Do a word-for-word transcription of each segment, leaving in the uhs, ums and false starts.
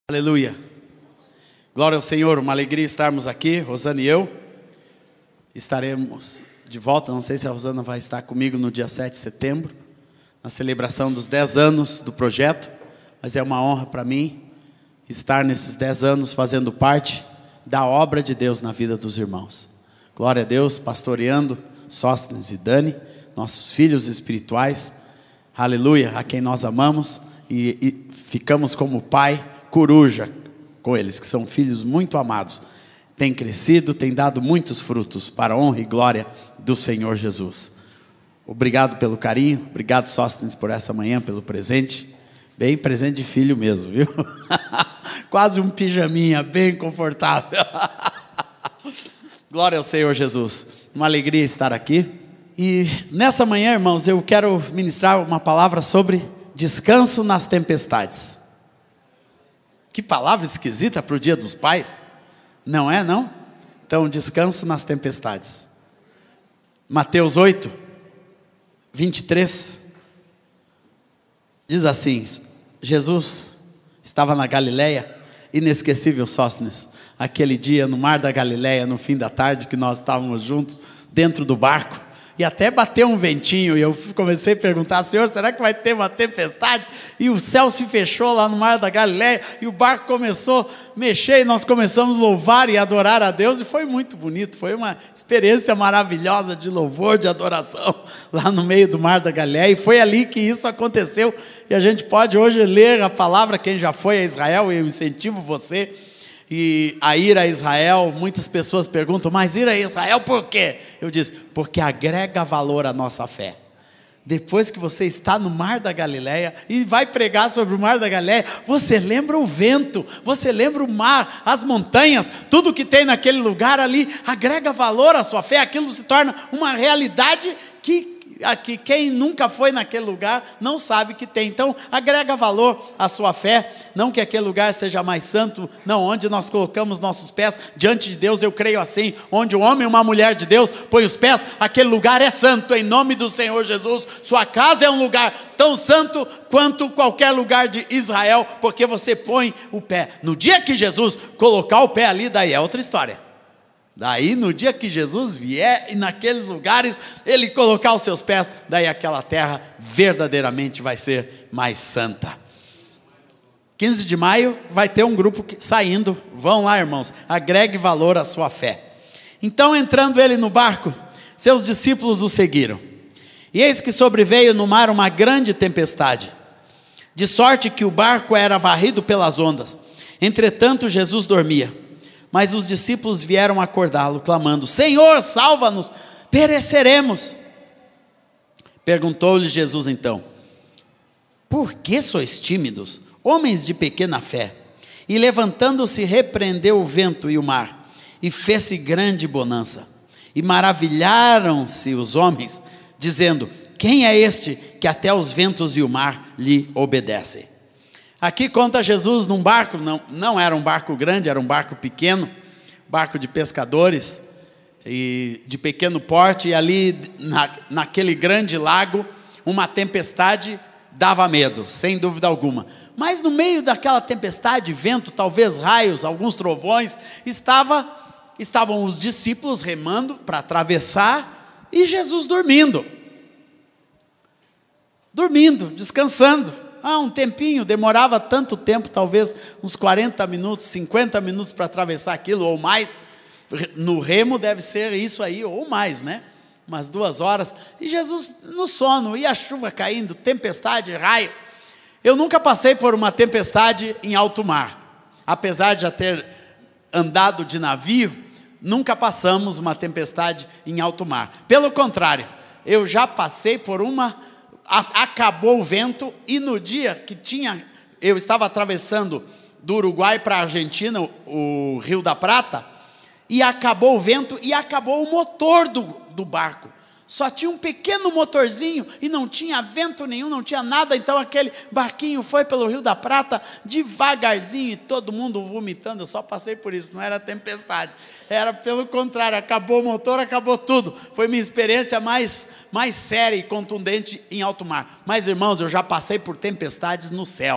Aleluia, glória ao Senhor, uma alegria estarmos aqui. Rosana e eu estaremos de volta, não sei se a Rosana vai estar comigo no dia sete de setembro, na celebração dos dez anos do projeto, mas é uma honra para mim estar nesses dez anos fazendo parte da obra de Deus na vida dos irmãos. Glória a Deus, pastoreando Sóstenes e Dani, nossos filhos espirituais, aleluia, a quem nós amamos e, e ficamos como pai coruja com eles, que são filhos muito amados, tem crescido, tem dado muitos frutos para a honra e glória do Senhor Jesus. Obrigado pelo carinho, obrigado Sóstenes por essa manhã, pelo presente, bem presente de filho mesmo, viu? Quase um pijaminha, bem confortável. Glória ao Senhor Jesus, uma alegria estar aqui. E nessa manhã, irmãos, eu quero ministrar uma palavra sobre descanso nas tempestades. Que palavra esquisita para o dia dos pais, não é não? Então, descanso nas tempestades. Mateus oito, vinte e três, diz assim: Jesus estava na Galileia, inesquecível Sóstenes, aquele dia no mar da Galileia, no fim da tarde, que nós estávamos juntos, dentro do barco, e até bateu um ventinho, e eu comecei a perguntar: Senhor, será que vai ter uma tempestade? E o céu se fechou lá no mar da Galileia, e o barco começou a mexer, e nós começamos a louvar e adorar a Deus, e foi muito bonito, foi uma experiência maravilhosa de louvor, de adoração, lá no meio do mar da Galileia, e foi ali que isso aconteceu, e a gente pode hoje ler a palavra. Quem já foi a Israel, eu incentivo você e a ir a Israel. Muitas pessoas perguntam: mas ir a Israel por quê? Eu disse: porque agrega valor à nossa fé. Depois que você está no mar da Galileia e vai pregar sobre o mar da Galileia, você lembra o vento, você lembra o mar, as montanhas, tudo que tem naquele lugar ali, agrega valor à sua fé, aquilo se torna uma realidade que que quem nunca foi naquele lugar não sabe que tem. Então agrega valor à sua fé. Não que aquele lugar seja mais santo, não, onde nós colocamos nossos pés diante de Deus, eu creio assim, onde um homem e uma mulher de Deus põe os pés, aquele lugar é santo, em nome do Senhor Jesus. Sua casa é um lugar tão santo quanto qualquer lugar de Israel, porque você põe o pé. No dia que Jesus colocar o pé ali, daí é outra história. Daí no dia que Jesus vier e naqueles lugares ele colocar os seus pés, daí aquela terra verdadeiramente vai ser mais santa. quinze de maio vai ter um grupo saindo, vão lá, irmãos, agregue valor à sua fé. Então, entrando ele no barco, seus discípulos o seguiram. E eis que sobreveio no mar uma grande tempestade, de sorte que o barco era varrido pelas ondas. Entretanto, Jesus dormia. Mas os discípulos vieram acordá-lo, clamando: Senhor, salva-nos, pereceremos. Perguntou-lhe Jesus então: por que sois tímidos, homens de pequena fé? E levantando-se, repreendeu o vento e o mar, e fez-se grande bonança. E maravilharam-se os homens, dizendo: quem é este que até os ventos e o mar lhe obedecem? Aqui conta Jesus num barco, não, não era um barco grande, era um barco pequeno, barco de pescadores, e de pequeno porte, e ali na, naquele grande lago, uma tempestade dava medo, sem dúvida alguma. Mas no meio daquela tempestade, vento, talvez raios, alguns trovões, estava, estavam os discípulos remando para atravessar, e Jesus dormindo, dormindo, descansando. Ah, um tempinho, demorava tanto tempo, talvez uns quarenta minutos, cinquenta minutos para atravessar aquilo, ou mais. No remo deve ser isso aí, ou mais, né? Umas duas horas. E Jesus no sono, e a chuva caindo, tempestade, raio. Eu nunca passei por uma tempestade em alto mar. Apesar de já ter andado de navio, nunca passamos uma tempestade em alto mar. Pelo contrário, eu já passei por uma... acabou o vento, e no dia que tinha, eu estava atravessando do Uruguai para a Argentina, o, o Rio da Prata, e acabou o vento, e acabou o motor do, do barco, só tinha um pequeno motorzinho, e não tinha vento nenhum, não tinha nada, então aquele barquinho foi pelo Rio da Prata, devagarzinho, e todo mundo vomitando. Eu só passei por isso, não era tempestade, era pelo contrário, acabou o motor, acabou tudo. Foi minha experiência mais, mais séria e contundente em alto mar. Mas, irmãos, eu já passei por tempestades no céu,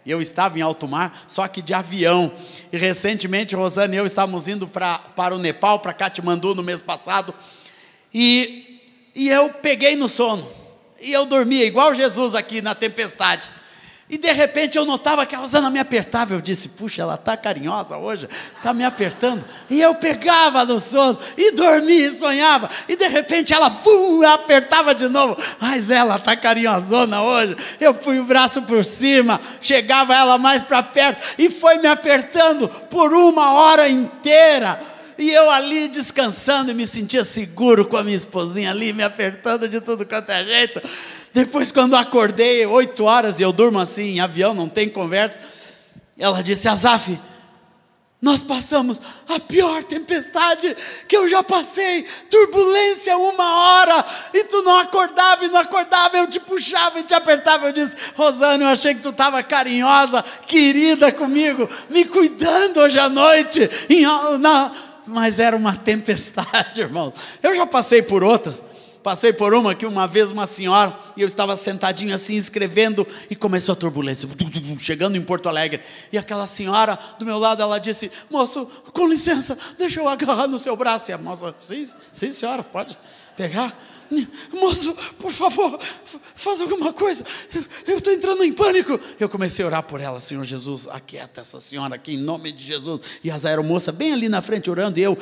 E eu estava em alto mar, só que de avião. E recentemente, Rosana e eu estávamos indo pra, para o Nepal, para Katmandu, no mês passado. E, e eu peguei no sono. E eu dormia igual Jesus aqui na tempestade. E de repente eu notava que a Rosana me apertava. Eu disse, puxa, ela está carinhosa hoje, está me apertando. E eu pegava no sono e dormia e sonhava. E de repente ela fum, apertava de novo. Mas ela está carinhosona hoje. Eu pus o braço por cima, chegava ela mais para perto e foi me apertando por uma hora inteira. E eu ali descansando e me sentia seguro com a minha esposinha ali, me apertando de tudo quanto é jeito. Depois, quando acordei, oito horas, e eu durmo assim, em avião, não tem conversa, ela disse, Azaf, nós passamos a pior tempestade que eu já passei, turbulência uma hora, e tu não acordava e não acordava, eu te puxava e te apertava. Eu disse, Rosana, eu achei que tu estava carinhosa, querida comigo, me cuidando hoje à noite, em, na, mas era uma tempestade, irmão. Eu já passei por outras. Passei por uma que uma vez uma senhora, e eu estava sentadinho assim, escrevendo, e começou a turbulência, chegando em Porto Alegre, e aquela senhora do meu lado, ela disse, moço, com licença, deixa eu agarrar no seu braço. E a moça, sim, sim senhora, pode pegar. Moço, por favor, faz alguma coisa, eu estou entrando em pânico. Eu comecei a orar por ela, Senhor Jesus, aquieta essa senhora aqui, em nome de Jesus. E as aeromoças bem ali na frente orando, e eu,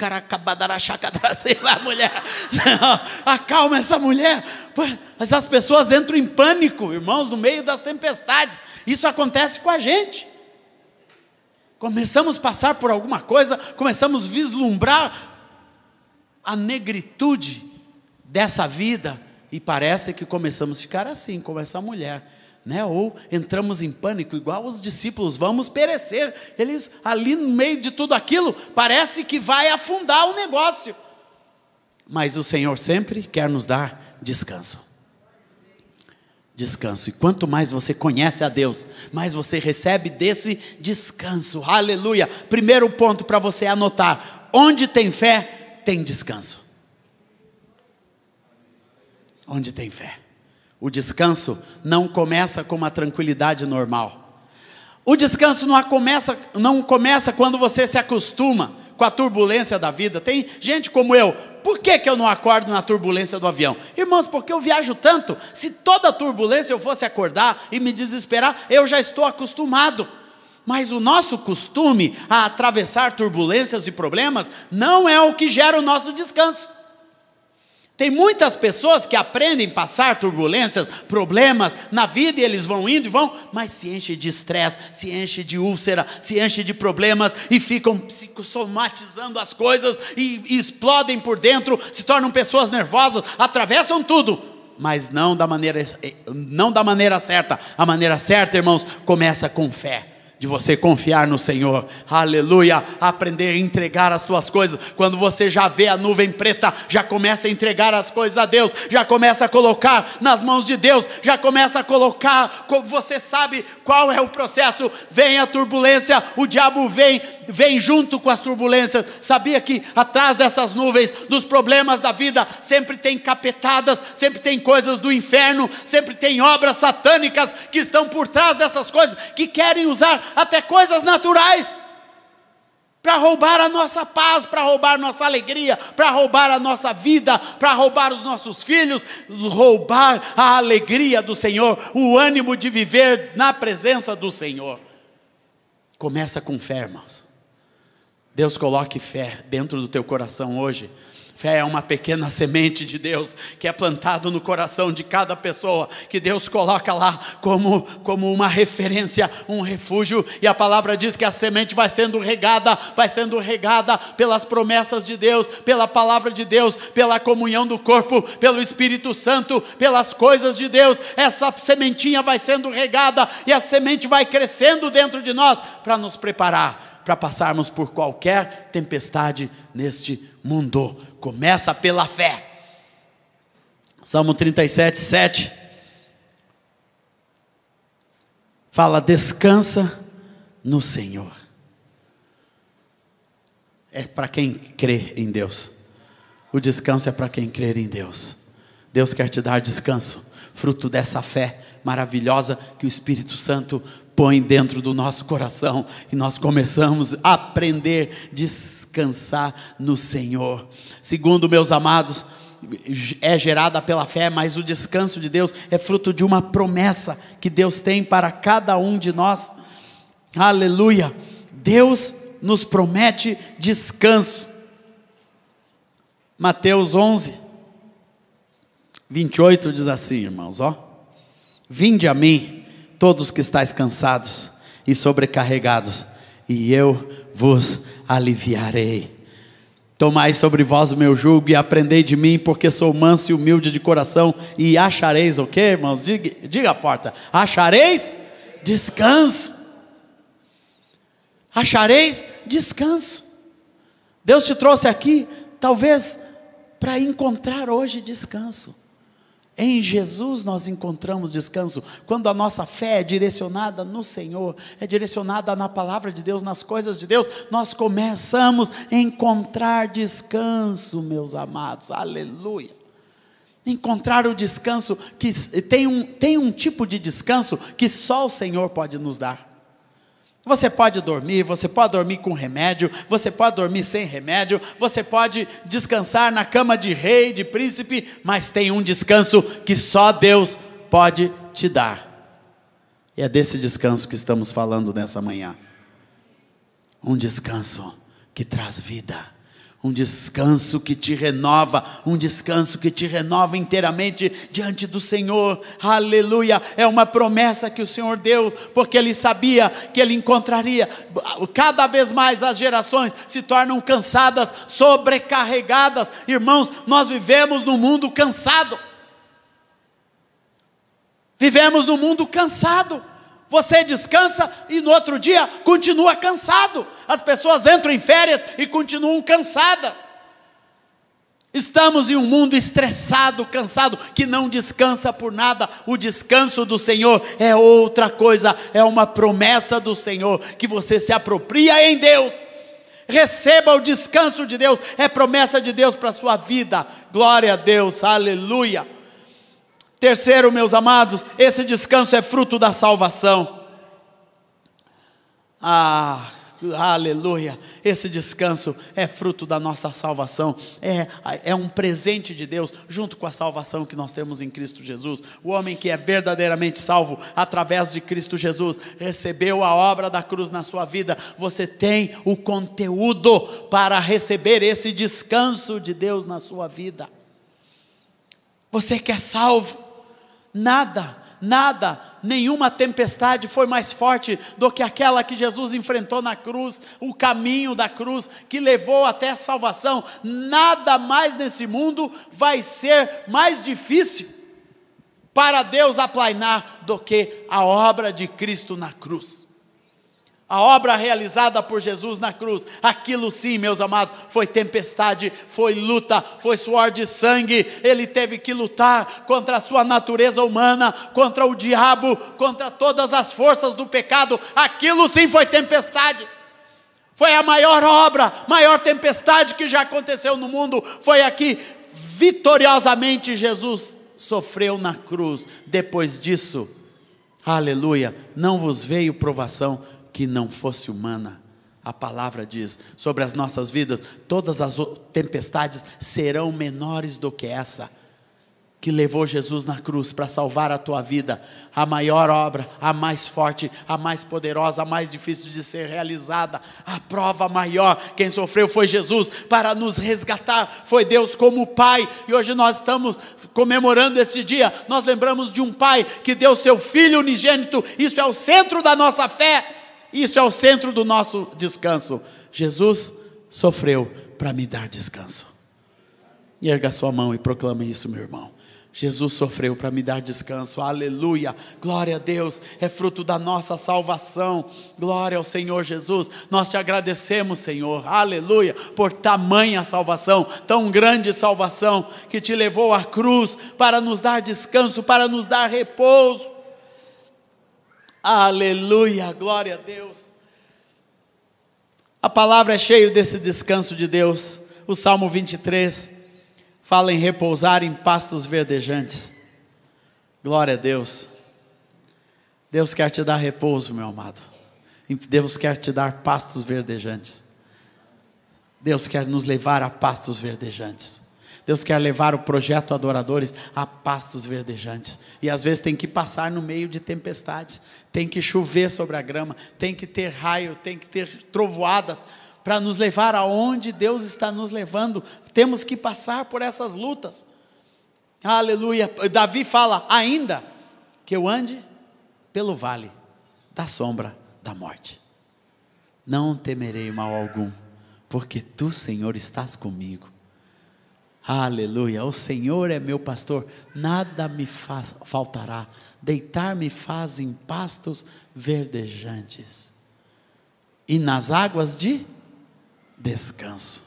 a mulher, acalma essa mulher. Mas as pessoas entram em pânico, irmãos, no meio das tempestades. Isso acontece com a gente. Começamos a passar por alguma coisa, começamos a vislumbrar a negritude dessa vida, e parece que começamos a ficar assim, como essa mulher, né? Ou entramos em pânico, igual os discípulos, vamos perecer. Eles ali no meio de tudo aquilo, parece que vai afundar o negócio, mas o Senhor sempre quer nos dar descanso, descanso, e quanto mais você conhece a Deus, mais você recebe desse descanso, aleluia. Primeiro ponto para você anotar, onde tem fé, tem descanso. Onde tem fé. O descanso não começa com uma tranquilidade normal. O descanso não começa, não começa quando você se acostuma com a turbulência da vida. Tem gente como eu, por que que eu não acordo na turbulência do avião? Irmãos, porque eu viajo tanto, se toda turbulência eu fosse acordar e me desesperar, eu já estou acostumado. Mas o nosso costume a atravessar turbulências e problemas não é o que gera o nosso descanso. Tem muitas pessoas que aprendem a passar turbulências, problemas na vida, e eles vão indo e vão, mas se enchem de estresse, se enchem de úlcera, se enchem de problemas, e ficam psicossomatizando as coisas, e, e explodem por dentro, se tornam pessoas nervosas, atravessam tudo, mas não da maneira, não da maneira certa. A maneira certa, irmãos, começa com fé. De você confiar no Senhor, aleluia, aprender a entregar as tuas coisas. Quando você já vê a nuvem preta, já começa a entregar as coisas a Deus, já começa a colocar nas mãos de Deus, já começa a colocar, você sabe qual é o processo. Vem a turbulência, o diabo vem, vem junto com as turbulências. Sabia que atrás dessas nuvens, dos problemas da vida, sempre tem capetadas, sempre tem coisas do inferno, sempre tem obras satânicas que estão por trás dessas coisas, que querem usar até coisas naturais para roubar a nossa paz, para roubar a nossa alegria, para roubar a nossa vida, para roubar os nossos filhos, roubar a alegria do Senhor, o ânimo de viver na presença do Senhor. Começa com fé, irmãos. Deus coloque fé dentro do teu coração hoje. Fé é uma pequena semente de Deus que é plantado no coração de cada pessoa, que Deus coloca lá como, como uma referência, um refúgio, e a palavra diz que a semente vai sendo regada, vai sendo regada pelas promessas de Deus, pela palavra de Deus, pela comunhão do corpo, pelo Espírito Santo, pelas coisas de Deus. Essa sementinha vai sendo regada e a semente vai crescendo dentro de nós para nos preparar para passarmos por qualquer tempestade neste mundo. Começa pela fé. Salmo trinta e sete, sete fala: descansa no Senhor. É para quem crê em Deus. O descanso é para quem crê em Deus. Deus quer te dar descanso, fruto dessa fé maravilhosa que o Espírito Santo põe dentro do nosso coração, e nós começamos a aprender a descansar no Senhor. Segundo, meus amados, é gerada pela fé, mas o descanso de Deus é fruto de uma promessa que Deus tem para cada um de nós. Aleluia! Deus nos promete descanso. Mateus onze, vinte e oito diz assim, irmãos, ó: vinde a mim, todos que estáis cansados e sobrecarregados, e eu vos aliviarei. Tomai sobre vós o meu jugo e aprendei de mim, porque sou manso e humilde de coração, e achareis o que, irmãos? Diga, diga forte: achareis descanso. Achareis descanso. Deus te trouxe aqui, talvez, para encontrar hoje descanso. Em Jesus nós encontramos descanso, quando a nossa fé é direcionada no Senhor, é direcionada na palavra de Deus, nas coisas de Deus, nós começamos a encontrar descanso, meus amados, aleluia. Encontrar o descanso, que tem um, tem um tipo de descanso que só o Senhor pode nos dar. Você pode dormir, você pode dormir com remédio, você pode dormir sem remédio, você pode descansar na cama de rei, de príncipe, mas tem um descanso que só Deus pode te dar. E é desse descanso que estamos falando nessa manhã. Um descanso que traz vida. Um descanso que te renova, um descanso que te renova inteiramente diante do Senhor, aleluia. É uma promessa que o Senhor deu, porque Ele sabia que Ele encontraria. Cada vez mais as gerações se tornam cansadas, sobrecarregadas. Irmãos, nós vivemos num mundo cansado, vivemos num mundo cansado. Você descansa e no outro dia continua cansado. As pessoas entram em férias e continuam cansadas. Estamos em um mundo estressado, cansado, que não descansa por nada. O descanso do Senhor é outra coisa, é uma promessa do Senhor, que você se apropria em Deus. Receba o descanso de Deus, é promessa de Deus para a sua vida. Glória a Deus, aleluia. Terceiro, meus amados, esse descanso é fruto da salvação. Ah, aleluia, esse descanso é fruto da nossa salvação, é, é um presente de Deus, junto com a salvação que nós temos em Cristo Jesus. O homem que é verdadeiramente salvo, através de Cristo Jesus, recebeu a obra da cruz na sua vida. Você tem o conteúdo para receber esse descanso de Deus na sua vida. Você que é salvo, nada, nada, nenhuma tempestade foi mais forte do que aquela que Jesus enfrentou na cruz, o caminho da cruz que levou até a salvação. Nada mais nesse mundo vai ser mais difícil para Deus aplainar do que a obra de Cristo na cruz. A obra realizada por Jesus na cruz, aquilo sim, meus amados, foi tempestade, foi luta, foi suor de sangue. Ele teve que lutar contra a sua natureza humana, contra o diabo, contra todas as forças do pecado. Aquilo sim foi tempestade. Foi a maior obra, maior tempestade que já aconteceu no mundo. Foi aqui, vitoriosamente Jesus sofreu na cruz. Depois disso, aleluia, não vos veio provação que não fosse humana. A palavra diz sobre as nossas vidas, todas as tempestades serão menores do que essa, que levou Jesus na cruz para salvar a tua vida. A maior obra, a mais forte, a mais poderosa, a mais difícil de ser realizada, a prova maior, quem sofreu foi Jesus para nos resgatar, foi Deus como Pai. E hoje nós estamos comemorando esse dia, nós lembramos de um Pai que deu seu Filho unigênito. Isso é o centro da nossa fé, isso é o centro do nosso descanso. Jesus sofreu para me dar descanso. E erga sua mão e proclame isso, meu irmão. Jesus sofreu para me dar descanso, aleluia, glória a Deus, é fruto da nossa salvação. Glória ao Senhor Jesus. Nós te agradecemos, Senhor, aleluia, por tamanha salvação, tão grande salvação, que te levou à cruz para nos dar descanso, para nos dar repouso. Aleluia, glória a Deus. A palavra é cheia desse descanso de Deus. O Salmo vinte e três fala em repousar em pastos verdejantes. Glória a Deus. Deus quer te dar repouso, meu amado. Deus quer te dar pastos verdejantes. Deus quer nos levar a pastos verdejantes. Deus quer levar o projeto Adoradores a pastos verdejantes. E às vezes tem que passar no meio de tempestades. Tem que chover sobre a grama. Tem que ter raio, tem que ter trovoadas para nos levar aonde Deus está nos levando. Temos que passar por essas lutas. Aleluia. Davi fala, ainda que eu ande pelo vale da sombra da morte, não temerei mal algum, porque tu, Senhor, estás comigo. Aleluia. O Senhor é meu pastor, nada me faz, faltará. Deitar-me faz em pastos verdejantes, e nas águas de descanso.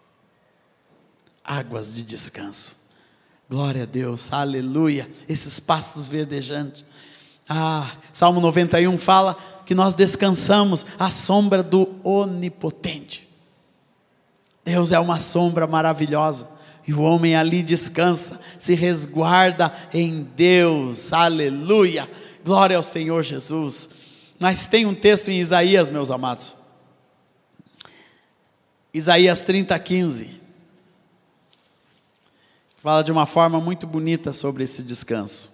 Águas de descanso. Glória a Deus, aleluia. Esses pastos verdejantes. Ah, Salmo noventa e um fala que nós descansamos à sombra do Onipotente. Deus é uma sombra maravilhosa, e o homem ali descansa, se resguarda em Deus, aleluia, glória ao Senhor Jesus. Mas tem um texto em Isaías, meus amados, Isaías trinta, quinze, que fala de uma forma muito bonita sobre esse descanso.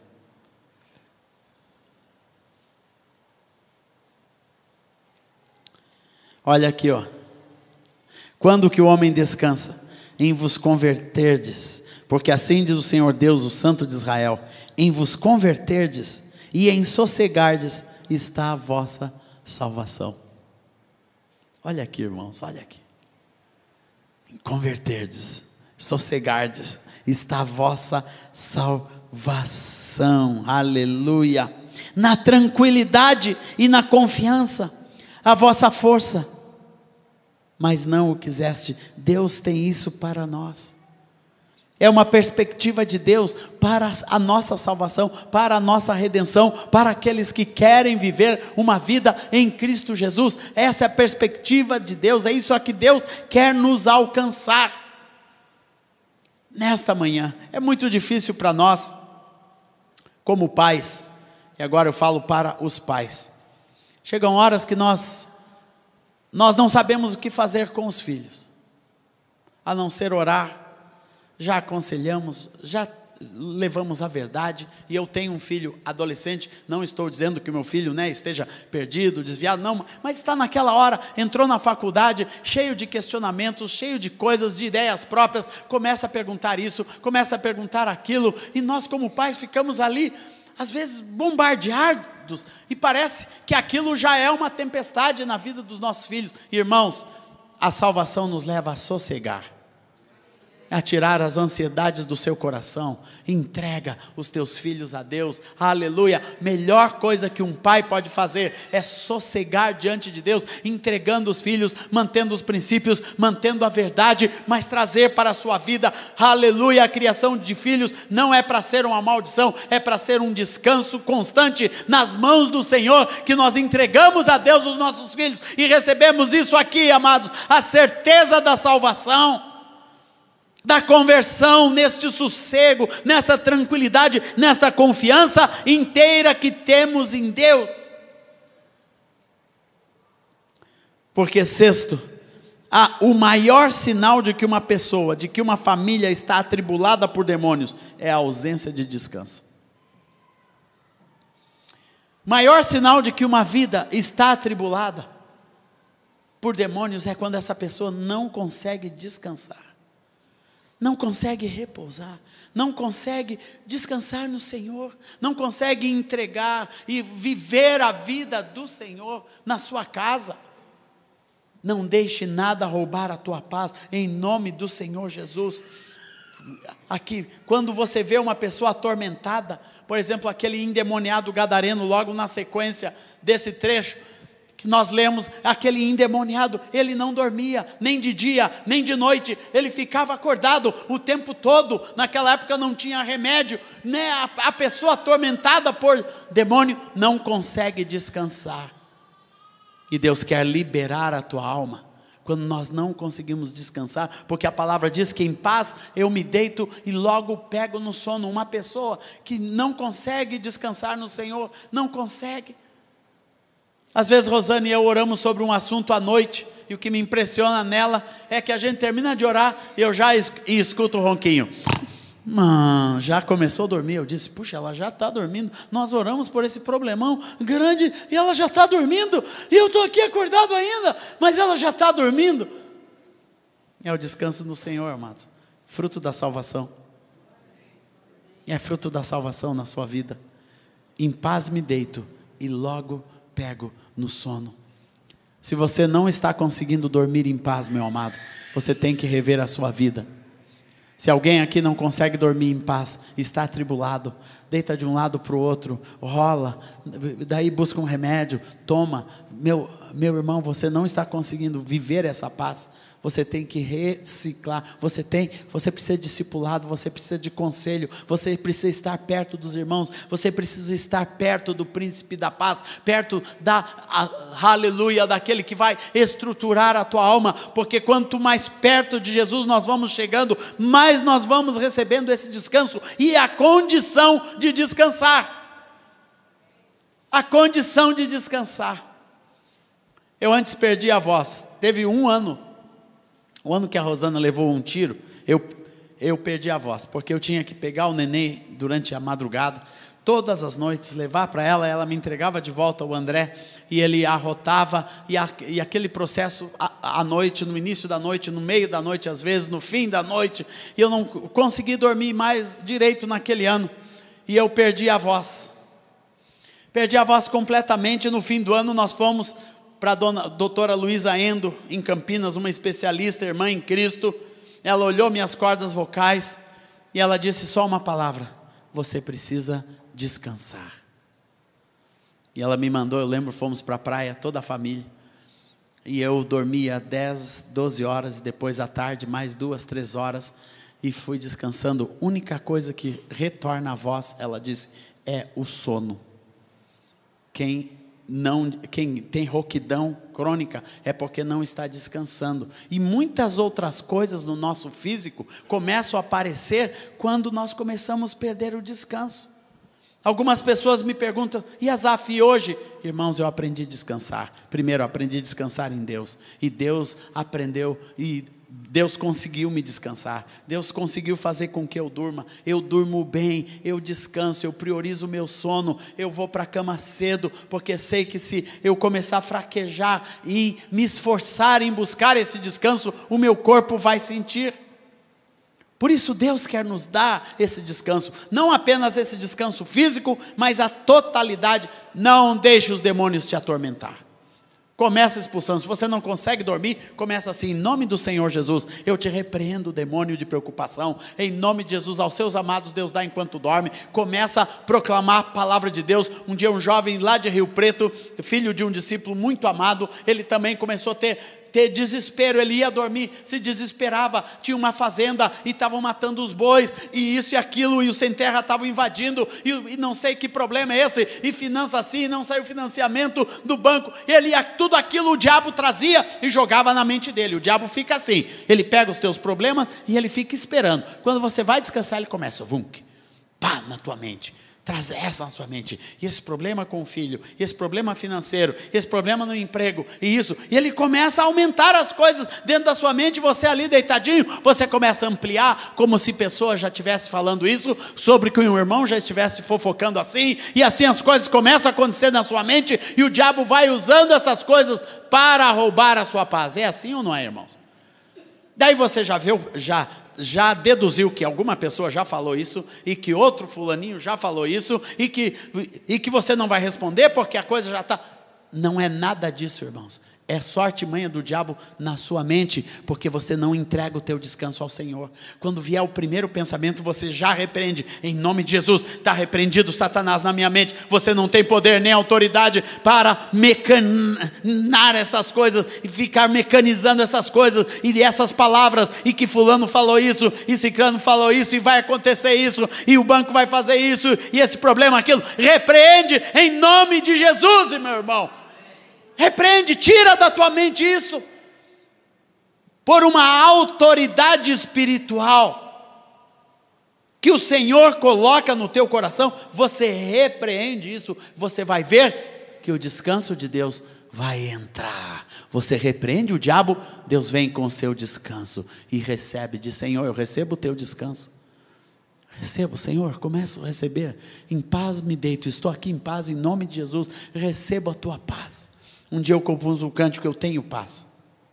Olha aqui, ó. Quando que o homem descansa? Em vos converterdes, porque assim diz o Senhor Deus, o Santo de Israel, em vos converterdes e em sossegardes está a vossa salvação. Olha aqui, irmãos, olha aqui. Em converterdes, sossegardes está a vossa salvação. Aleluia. Na tranquilidade e na confiança, a vossa força, mas não o quiseste. Deus tem isso para nós. É uma perspectiva de Deus para a nossa salvação, para a nossa redenção, para aqueles que querem viver uma vida em Cristo Jesus. Essa é a perspectiva de Deus, é isso a que Deus quer nos alcançar. Nesta manhã, é muito difícil para nós, como pais, e agora eu falo para os pais. Chegam horas que nós, nós não sabemos o que fazer com os filhos, a não ser orar. Já aconselhamos, já levamos a verdade, e eu tenho um filho adolescente, não estou dizendo que o meu filho, né, esteja perdido, desviado, não, mas está naquela hora, entrou na faculdade, cheio de questionamentos, cheio de coisas, de ideias próprias, começa a perguntar isso, começa a perguntar aquilo, e nós como pais ficamos ali, às vezes bombardeados, e parece que aquilo já é uma tempestade na vida dos nossos filhos. Irmãos, a salvação nos leva a sossegar, a tirar as ansiedades do seu coração. Entrega os teus filhos a Deus, aleluia. Melhor coisa que um pai pode fazer é sossegar diante de Deus, entregando os filhos, mantendo os princípios, mantendo a verdade, mas trazer para a sua vida, aleluia. A criação de filhos não é para ser uma maldição, é para ser um descanso constante nas mãos do Senhor, que nós entregamos a Deus os nossos filhos, e recebemos isso aqui, amados, a certeza da salvação, da conversão, neste sossego, nessa tranquilidade, nesta confiança inteira que temos em Deus. Porque sexto, ah, o maior sinal de que uma pessoa, de que uma família está atribulada por demônios, é a ausência de descanso. Maior sinal de que uma vida está atribulada por demônios é quando essa pessoa não consegue descansar, não consegue repousar, não consegue descansar no Senhor, não consegue entregar e viver a vida do Senhor na sua casa. Não deixe nada roubar a tua paz, em nome do Senhor Jesus. Aqui, quando você vê uma pessoa atormentada, por exemplo, aquele endemoniado gadareno, logo na sequência desse trecho que nós lemos, aquele endemoniado, ele não dormia, nem de dia, nem de noite, ele ficava acordado o tempo todo. Naquela época não tinha remédio, né? a, a pessoa atormentada por demônio não consegue descansar, e Deus quer liberar a tua alma. quando nós não conseguimos descansar, porque a palavra diz que em paz eu me deito e logo pego no sono. Uma pessoa que não consegue descansar no Senhor, não consegue. Às vezes Rosane e eu oramos sobre um assunto à noite, e o que me impressiona nela é que a gente termina de orar e eu já es- e escuto o ronquinho. Mano, já começou a dormir. Eu disse, puxa, ela já está dormindo. Nós oramos por esse problemão grande e ela já está dormindo. E eu estou aqui acordado ainda, mas ela já está dormindo. É o descanso no Senhor, amados. Fruto da salvação. É fruto da salvação na sua vida. Em paz me deito e logo pego no sono. Se você não está conseguindo dormir em paz, meu amado, você tem que rever a sua vida. Se alguém aqui não consegue dormir em paz, está atribulado, deita de um lado para o outro, rola, daí busca um remédio, toma. Meu, meu irmão, você não está conseguindo viver essa paz. Você tem que reciclar, você tem, você precisa de discipulado, você precisa de conselho, você precisa estar perto dos irmãos, você precisa estar perto do príncipe da paz, perto da, a, aleluia, daquele que vai estruturar a tua alma, porque quanto mais perto de Jesus nós vamos chegando, mais nós vamos recebendo esse descanso, e a condição de descansar, a condição de descansar. Eu antes perdi a voz, teve um ano, o ano que a Rosana levou um tiro, eu, eu perdi a voz, porque eu tinha que pegar o neném durante a madrugada, todas as noites, levar para ela, ela me entregava de volta o André, e ele arrotava, e, a, e aquele processo à noite, no início da noite, no meio da noite, às vezes, no fim da noite, e eu não consegui dormir mais direito naquele ano, e eu perdi a voz, perdi a voz completamente. No fim do ano nós fomos para a dona, doutora Luísa Endo, em Campinas, uma especialista, irmã em Cristo. Ela olhou minhas cordas vocais e ela disse só uma palavra: você precisa descansar. E ela me mandou, eu lembro, fomos para a praia, toda a família, e eu dormia dez, doze horas, e depois à tarde mais duas, três horas, e fui descansando. Única coisa que retorna a voz, ela disse, é o sono. Quem Não, quem tem rouquidão crônica é porque não está descansando. E muitas outras coisas no nosso físico começam a aparecer quando nós começamos a perder o descanso. Algumas pessoas me perguntam, e Azaf, e hoje? Irmãos, eu aprendi a descansar. Primeiro, eu aprendi a descansar em Deus. E Deus aprendeu, e Deus conseguiu me descansar. Deus conseguiu fazer com que eu durma. Eu durmo bem, eu descanso, eu priorizo o meu sono. Eu vou para a cama cedo, porque sei que se eu começar a fraquejar e me esforçar em buscar esse descanso, o meu corpo vai sentir. Por isso Deus quer nos dar esse descanso, não apenas esse descanso físico, mas a totalidade. Não deixe os demônios te atormentar. Começa expulsando. Se você não consegue dormir, começa assim: em nome do Senhor Jesus, eu te repreendo, demônio de preocupação. Em nome de Jesus, aos seus amados Deus dá enquanto dorme. Começa a proclamar a palavra de Deus. Um dia um jovem lá de Rio Preto, filho de um discípulo muito amado, ele também começou a ter ter desespero, ele ia dormir, se desesperava, tinha uma fazenda e estavam matando os bois, e isso e aquilo, e o sem terra estavam invadindo, e, e não sei que problema é esse, e finança assim, não saiu financiamento do banco, ele ia, tudo aquilo o diabo trazia e jogava na mente dele. O diabo fica assim, ele pega os teus problemas e ele fica esperando, quando você vai descansar ele começa, vunk, pá, na tua mente. Traz essa na sua mente, e esse problema com o filho, e esse problema financeiro, e esse problema no emprego, e isso, e ele começa a aumentar as coisas dentro da sua mente, você ali deitadinho, você começa a ampliar, como se pessoa já estivesse falando isso, sobre que um irmão já estivesse fofocando assim, e assim as coisas começam a acontecer na sua mente, e o diabo vai usando essas coisas para roubar a sua paz. É assim ou não é, irmãos? Daí você já viu, já, já deduziu que alguma pessoa já falou isso, e que outro fulaninho já falou isso, e que, e que você não vai responder porque a coisa já está... Não é nada disso, irmãos. É sorte manha do diabo na sua mente, porque você não entrega o teu descanso ao Senhor. Quando vier o primeiro pensamento, você já repreende, em nome de Jesus. Está repreendido Satanás na minha mente, você não tem poder nem autoridade para mecanar essas coisas, e ficar mecanizando essas coisas, e essas palavras, e que fulano falou isso, e ciclano falou isso, e vai acontecer isso, e o banco vai fazer isso, e esse problema, aquilo. Repreende em nome de Jesus, meu irmão. Repreende, tira da tua mente isso. por uma autoridade espiritual que o Senhor coloca no teu coração, você repreende isso, você vai ver que o descanso de Deus vai entrar. Você repreende o diabo, Deus vem com o seu descanso e recebe, diz: Senhor, eu recebo o teu descanso. Recebo, Senhor, começo a receber. Em paz me deito, estou aqui em paz, em nome de Jesus, recebo a tua paz. Um dia eu compus um cântico: eu tenho paz.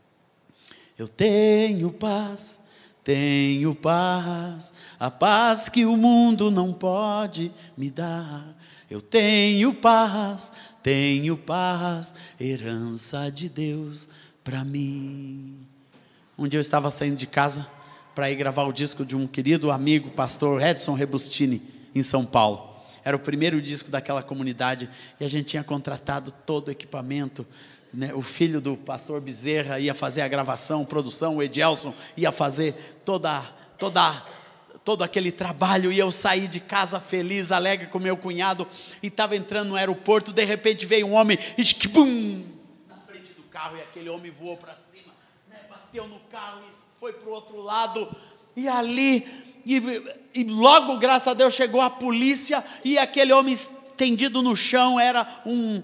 Eu tenho paz, tenho paz, a paz que o mundo não pode me dar. Eu tenho paz, tenho paz, herança de Deus para mim. Um dia eu estava saindo de casa para ir gravar o disco de um querido amigo, pastor Edson Rebustini, em São Paulo. Era o primeiro disco daquela comunidade e a gente tinha contratado todo o equipamento, né? O filho do pastor Bezerra ia fazer a gravação, produção, o Edielson ia fazer toda, toda, todo aquele trabalho, e eu saí de casa feliz, alegre com meu cunhado, e estava entrando no aeroporto. De repente veio um homem, e bum, na frente do carro, e aquele homem voou para cima, né? Bateu no carro e foi para o outro lado, e ali, e, e logo, graças a Deus, chegou a polícia, e aquele homem estendido no chão era um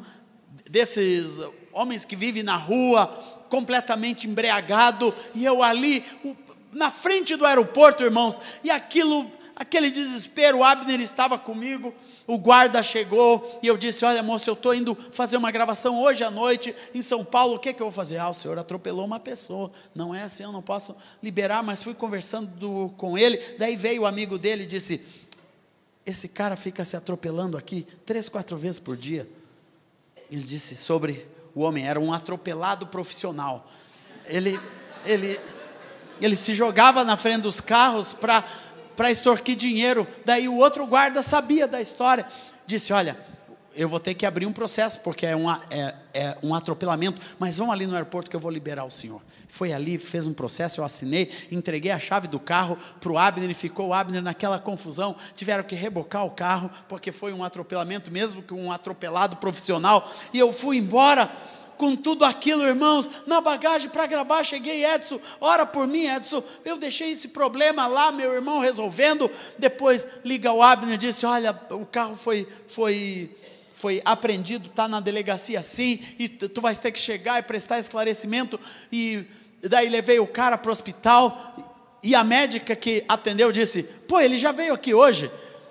desses homens que vivem na rua, completamente embriagado, e eu ali, na frente do aeroporto, irmãos, e aquilo, aquele desespero. O Abner estava comigo, o guarda chegou, e eu disse: olha, moço, eu estou indo fazer uma gravação hoje à noite, em São Paulo, o que, que eu vou fazer? Ah, o senhor atropelou uma pessoa, não é assim, eu não posso liberar. Mas fui conversando do, com ele, daí veio o amigo dele e disse: esse cara fica se atropelando aqui, três, quatro vezes por dia. Ele disse sobre o homem, era um atropelado profissional, ele, ele, ele se jogava na frente dos carros para para extorquir dinheiro. Daí o outro guarda sabia da história, disse: olha, eu vou ter que abrir um processo, porque é, uma, é, é um atropelamento, mas vamos ali no aeroporto que eu vou liberar o senhor. Foi ali, fez um processo, eu assinei, entreguei a chave do carro para o Abner, e ficou o Abner naquela confusão, tiveram que rebocar o carro, porque foi um atropelamento, mesmo que um atropelado profissional, e eu fui embora com tudo aquilo, irmãos, na bagagem para gravar. Cheguei: Edson, ora por mim, Edson, eu deixei esse problema lá, meu irmão resolvendo. Depois liga o Abner e disse: olha, o carro foi, foi, foi apreendido, está na delegacia assim, e tu vais ter que chegar e prestar esclarecimento. E daí levei o cara para o hospital, e a médica que atendeu disse: pô, ele já veio aqui hoje.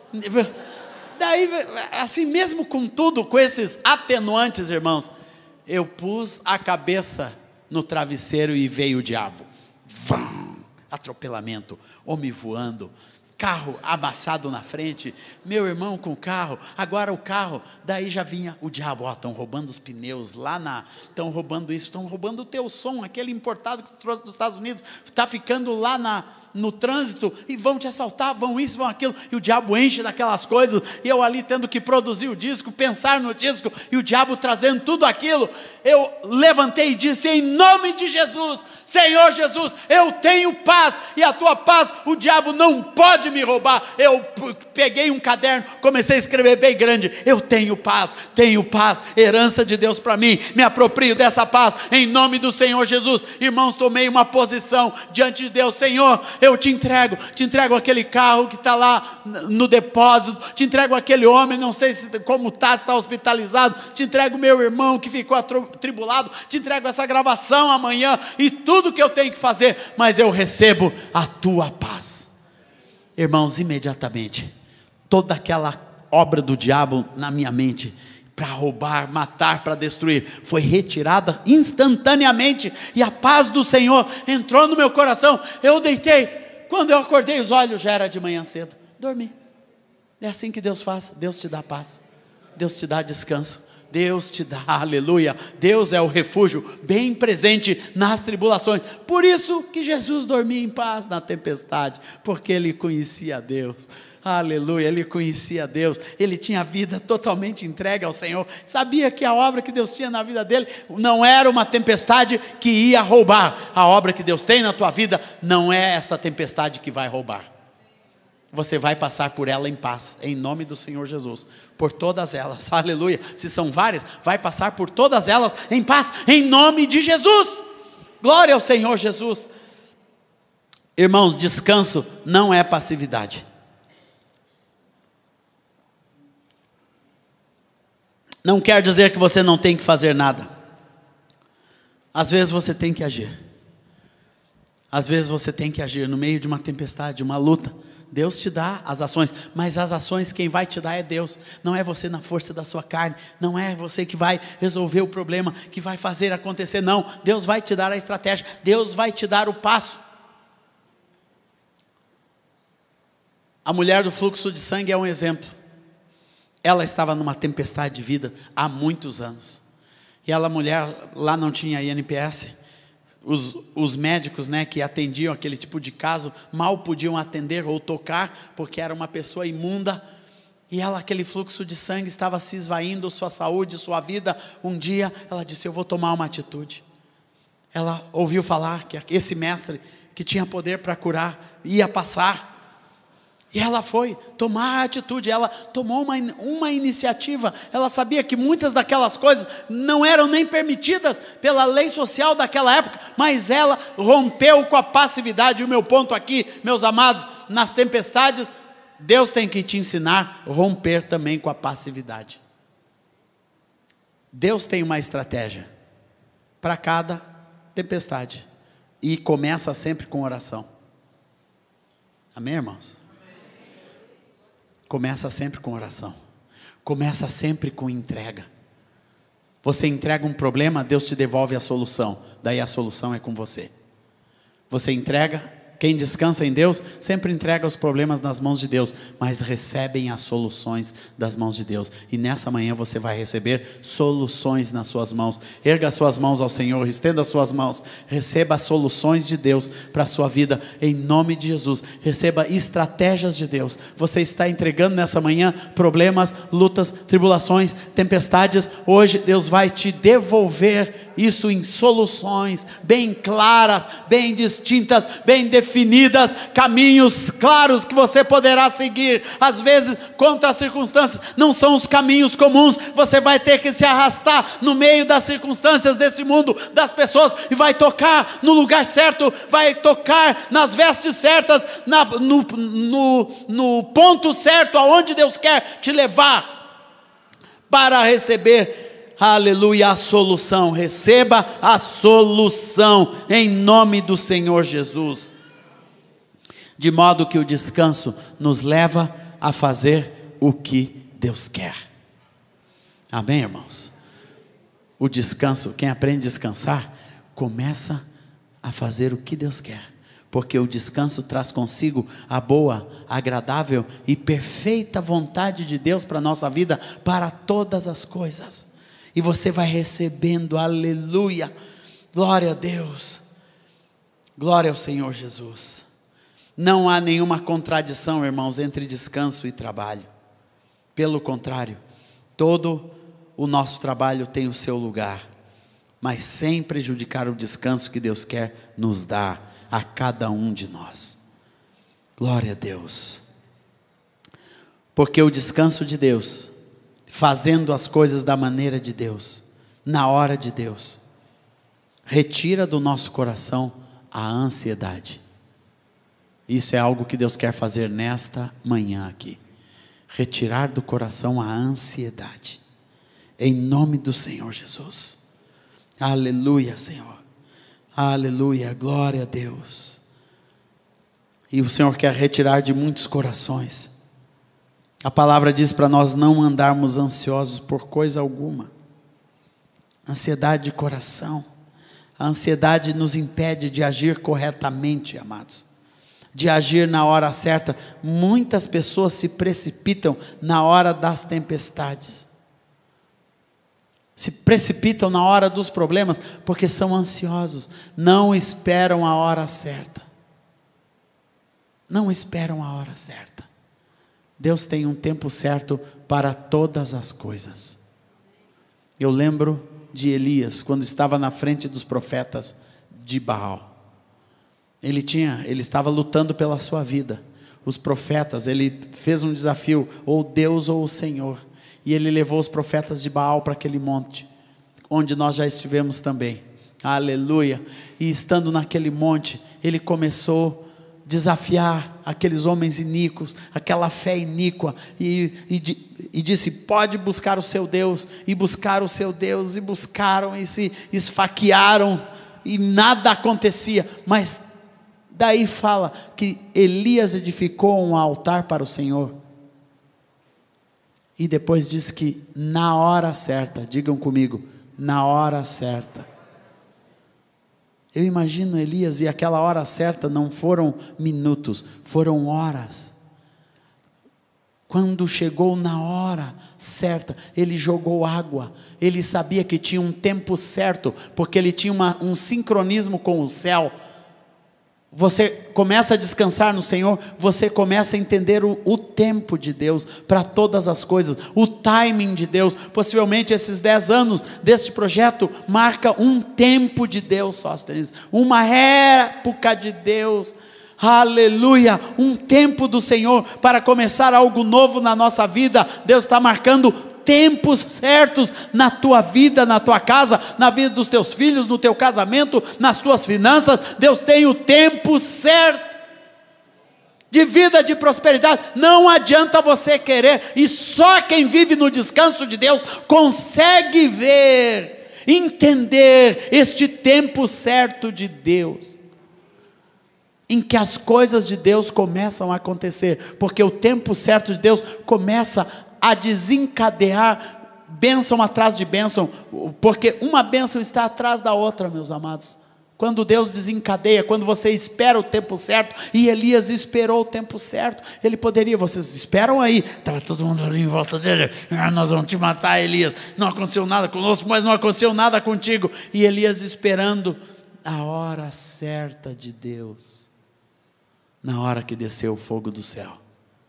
Daí, assim, mesmo com tudo, com esses atenuantes, irmãos, eu pus a cabeça no travesseiro e veio o diabo. Vum, atropelamento, homem voando, carro amassado na frente, meu irmão com o carro. Agora o carro, daí já vinha o diabo: ó, estão roubando os pneus lá na, estão roubando isso, estão roubando o teu som, aquele importado que tu trouxe dos Estados Unidos, está ficando lá na, no trânsito, e vão te assaltar, vão isso, vão aquilo, e o diabo enche daquelas coisas, e eu ali tendo que produzir o disco, pensar no disco, e o diabo trazendo tudo aquilo. Eu levantei e disse: em nome de Jesus, Senhor Jesus, eu tenho paz, e a tua paz o diabo não pode me roubar. Eu peguei um caderno, comecei a escrever bem grande: eu tenho paz, tenho paz, herança de Deus para mim, me aproprio dessa paz, em nome do Senhor Jesus. Irmãos, tomei uma posição diante de Deus: Senhor, eu te entrego, te entrego aquele carro que está lá no depósito, te entrego aquele homem, não sei se, como está, se está hospitalizado, te entrego meu irmão que ficou atribulado, te entrego essa gravação amanhã, e tudo que eu tenho que fazer, mas eu recebo a tua paz. Irmãos, imediatamente, toda aquela obra do diabo na minha mente, para roubar, matar, para destruir, foi retirada instantaneamente, e a paz do Senhor entrou no meu coração. Eu deitei, quando eu acordei os olhos, já era de manhã cedo, dormi. É assim que Deus faz. Deus te dá paz, Deus te dá descanso, Deus te dá, aleluia, Deus é o refúgio bem presente nas tribulações. Por isso que Jesus dormia em paz na tempestade, porque ele conhecia Deus, aleluia, ele conhecia Deus, ele tinha a vida totalmente entregue ao Senhor, sabia que a obra que Deus tinha na vida dele não era uma tempestade que ia roubar. A obra que Deus tem na tua vida não é essa tempestade que vai roubar. Você vai passar por ela em paz, em nome do Senhor Jesus, por todas elas, aleluia. Se são várias, vai passar por todas elas em paz, em nome de Jesus. Glória ao Senhor Jesus. Irmãos, descanso não é passividade. Não quer dizer que você não tem que fazer nada. Às vezes você tem que agir. Às vezes você tem que agir no meio de uma tempestade, uma luta. Deus te dá as ações, mas as ações quem vai te dar é Deus. Não é você na força da sua carne, não é você que vai resolver o problema, que vai fazer acontecer, não. Deus vai te dar a estratégia, Deus vai te dar o passo. A mulher do fluxo de sangue é um exemplo. Ela estava numa tempestade de vida há muitos anos. E ela, mulher, lá não tinha I N P S. Os, os médicos, né, que atendiam aquele tipo de caso, mal podiam atender ou tocar, porque era uma pessoa imunda. E ela, aquele fluxo de sangue estava se esvaindo, sua saúde, sua vida. Um dia, ela disse, eu vou tomar uma atitude. Ela ouviu falar que esse mestre, que tinha poder para curar, ia passar. E ela foi tomar a atitude, ela tomou uma, uma iniciativa. Ela sabia que muitas daquelas coisas não eram nem permitidas pela lei social daquela época, mas ela rompeu com a passividade. E o meu ponto aqui, meus amados, nas tempestades, Deus tem que te ensinar a romper também com a passividade. Deus tem uma estratégia para cada tempestade, e começa sempre com oração. Amém, irmãos? Começa sempre com oração. Começa sempre com entrega. Você entrega um problema, Deus te devolve a solução. Daí a solução é com você. Você entrega. Quem descansa em Deus, sempre entrega os problemas nas mãos de Deus, mas recebem as soluções das mãos de Deus. E nessa manhã você vai receber soluções nas suas mãos. Erga as suas mãos ao Senhor, estenda as suas mãos. Receba as soluções de Deus para a sua vida, em nome de Jesus. Receba estratégias de Deus. Você está entregando nessa manhã problemas, lutas, tribulações, tempestades. Hoje Deus vai te devolver isso em soluções bem claras, bem distintas, bem definidas, caminhos claros que você poderá seguir. Às vezes, contra as circunstâncias, não são os caminhos comuns. Você vai ter que se arrastar no meio das circunstâncias desse mundo, das pessoas, e vai tocar no lugar certo, vai tocar nas vestes certas, na, no, no, no ponto certo, aonde Deus quer te levar, para receber, aleluia, a solução. Receba a solução em nome do Senhor Jesus. De modo que o descanso nos leva a fazer o que Deus quer. Amém, irmãos? O descanso, quem aprende a descansar, começa a fazer o que Deus quer. Porque o descanso traz consigo a boa, agradável e perfeita vontade de Deus para a nossa vida, para todas as coisas. E você vai recebendo, aleluia, glória a Deus, glória ao Senhor Jesus. Não há nenhuma contradição, irmãos, entre descanso e trabalho. Pelo contrário, todo o nosso trabalho tem o seu lugar, mas sem prejudicar o descanso que Deus quer nos dar a cada um de nós. Glória a Deus. Porque o descanso de Deus, fazendo as coisas da maneira de Deus, na hora de Deus, retira do nosso coração a ansiedade. Isso é algo que Deus quer fazer nesta manhã aqui. Retirar do coração a ansiedade. Em nome do Senhor Jesus. Aleluia, Senhor. Aleluia, glória a Deus. E o Senhor quer retirar de muitos corações. A palavra diz para nós não andarmos ansiosos por coisa alguma. Ansiedade de coração. A ansiedade nos impede de agir corretamente, amados. De agir na hora certa. Muitas pessoas se precipitam na hora das tempestades. Se precipitam na hora dos problemas porque são ansiosos. Não esperam a hora certa. Não esperam a hora certa. Deus tem um tempo certo para todas as coisas. Eu lembro de Elias, quando estava na frente dos profetas de Baal. Ele tinha, ele estava lutando pela sua vida. Os profetas, ele fez um desafio, ou Deus ou o Senhor. E ele levou os profetas de Baal para aquele monte, onde nós já estivemos também. Aleluia. E estando naquele monte, ele começou desafiar aqueles homens iníquos, aquela fé iníqua, e, e, e disse: pode buscar o seu Deus, e buscaram o seu Deus, e buscaram, e se esfaquearam, e nada acontecia. Mas daí fala que Elias edificou um altar para o Senhor, e depois diz que na hora certa, digam comigo, na hora certa. Eu imagino Elias, e aquela hora certa não foram minutos, foram horas. Quando chegou na hora certa, ele jogou água. Ele sabia que tinha um tempo certo, porque ele tinha uma, um sincronismo com o céu. Você começa a descansar no Senhor, você começa a entender o, o tempo de Deus para todas as coisas, o timing de Deus. Possivelmente esses dez anos deste projeto marca um tempo de Deus, Sóstenes, uma época de Deus, aleluia, um tempo do Senhor para começar algo novo na nossa vida. Deus está marcando tempos certos na tua vida, na tua casa, na vida dos teus filhos, no teu casamento, nas tuas finanças. Deus tem o tempo certo de vida, de prosperidade. Não adianta você querer, e só quem vive no descanso de Deus consegue ver, entender este tempo certo de Deus, em que as coisas de Deus começam a acontecer, porque o tempo certo de Deus começa a desencadear bênção atrás de bênção, porque uma bênção está atrás da outra, meus amados. Quando Deus desencadeia, quando você espera o tempo certo, e Elias esperou o tempo certo, ele poderia, vocês esperam aí, estava todo mundo ali em volta dele, ah, nós vamos te matar, Elias, não aconteceu nada conosco, mas não aconteceu nada contigo, e Elias esperando a hora certa de Deus, na hora que desceu o fogo do céu.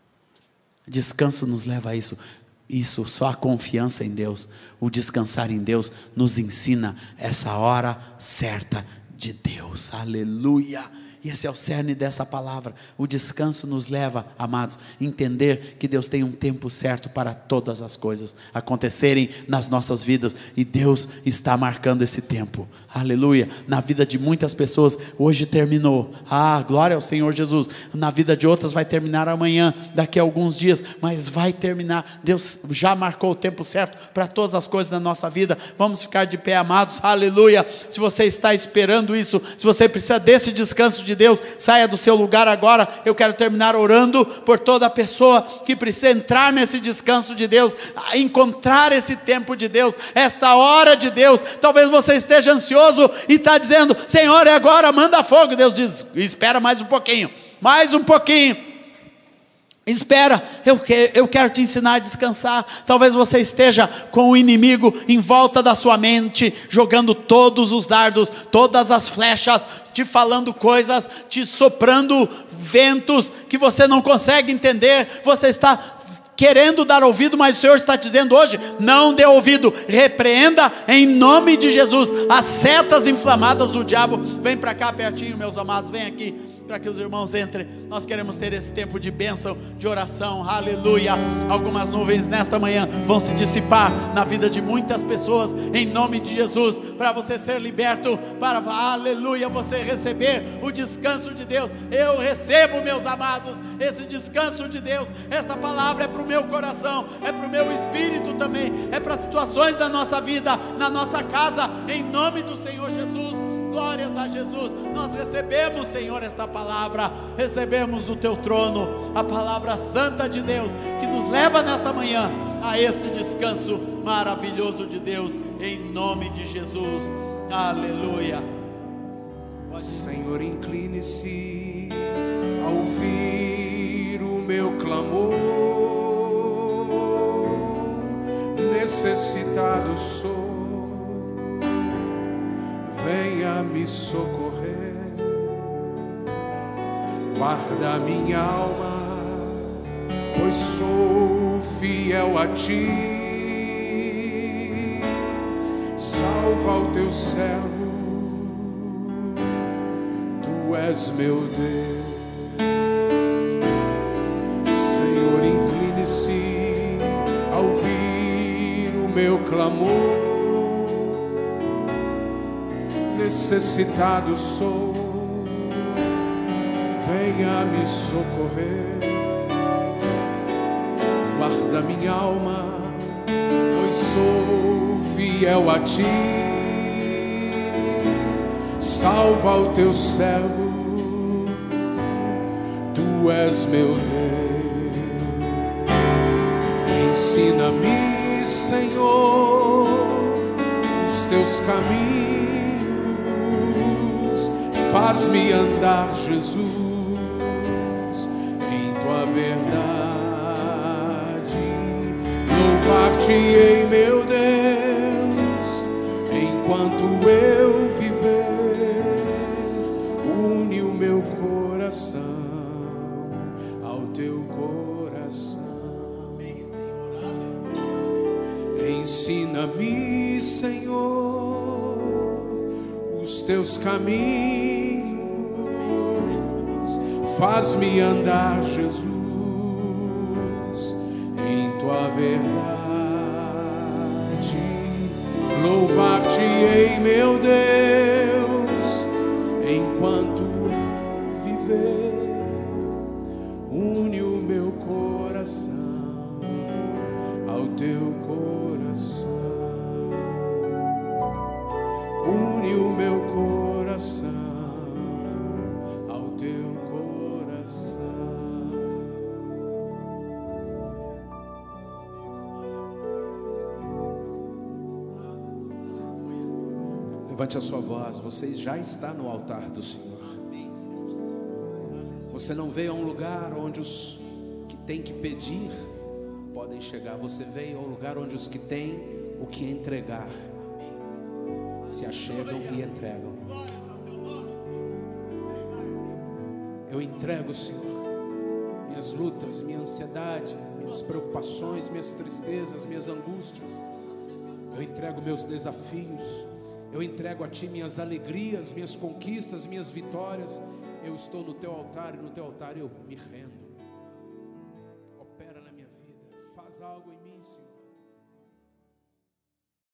Descanso nos leva a isso, isso só a confiança em Deus, o descansar em Deus nos ensina essa hora certa de Deus, aleluia. E esse é o cerne dessa palavra. O descanso nos leva, amados, a entender que Deus tem um tempo certo para todas as coisas acontecerem nas nossas vidas, e Deus está marcando esse tempo, aleluia. Na vida de muitas pessoas hoje terminou, ah, glória ao Senhor Jesus. Na vida de outras vai terminar amanhã, daqui a alguns dias, mas vai terminar. Deus já marcou o tempo certo para todas as coisas na nossa vida. Vamos ficar de pé, amados, aleluia. Se você está esperando isso, se você precisa desse descanso de Deus, saia do seu lugar agora. Eu quero terminar orando por toda pessoa que precisa entrar nesse descanso de Deus, encontrar esse tempo de Deus, esta hora de Deus. Talvez você esteja ansioso e está dizendo: Senhor, é agora, manda fogo. Deus diz: espera mais um pouquinho, mais um pouquinho. Espera, eu, que, eu quero te ensinar a descansar. Talvez você esteja com o inimigo em volta da sua mente, jogando todos os dardos, todas as flechas, te falando coisas, te soprando ventos que você não consegue entender. Você está querendo dar ouvido, mas o Senhor está dizendo hoje: não dê ouvido, repreenda em nome de Jesus as setas inflamadas do diabo. Vem para cá pertinho, meus amados, vem aqui, para que os irmãos entrem. Nós queremos ter esse tempo de bênção, de oração, aleluia. Algumas nuvens nesta manhã vão se dissipar na vida de muitas pessoas, em nome de Jesus, para você ser liberto, para, aleluia, você receber o descanso de Deus. Eu recebo, meus amados, esse descanso de Deus. Esta palavra é para o meu coração, é para o meu espírito também, é para situações da nossa vida, na nossa casa, em nome do Senhor Jesus. Glórias a Jesus. Nós recebemos, Senhor, esta palavra, recebemos do teu trono a palavra santa de Deus, que nos leva nesta manhã a esse descanso maravilhoso de Deus, em nome de Jesus, aleluia. Senhor, incline-se a ouvir o meu clamor, necessitado sou, venha me socorrer, guarda minha alma, pois sou fiel a ti, salva o teu servo, tu és meu Deus. Senhor, incline-se a ouvir o meu clamor, necessitado sou, venha me socorrer. Guarda minha alma, pois sou fiel a ti. Salva o teu servo, tu és meu Deus. Ensina-me, Senhor, os teus caminhos. Faz-me andar, Jesus, em tua verdade. Louvar-te-ei, meu Deus, enquanto eu viver. Une o meu coração ao teu coração. Ensina-me, Senhor, os teus caminhos. Faz-me andar, Jesus, em tua verdade. Louvar-te-ei, meu Deus, enquanto viver. Une o meu coração ao teu coração. Une o meu coração ao teu coração. Levante a sua voz. Você já está no altar do Senhor. Você não veio a um lugar onde os que têm que pedir podem chegar. Você veio ao lugar onde os que têm o que entregar se achegam e entregam. Eu entrego, Senhor, minhas lutas, minha ansiedade, minhas preocupações, minhas tristezas, minhas angústias. Eu entrego meus desafios. Eu entrego a Ti minhas alegrias, minhas conquistas, minhas vitórias. Eu estou no Teu altar e no Teu altar eu me rendo. Opera na minha vida, faz algo em mim, Senhor.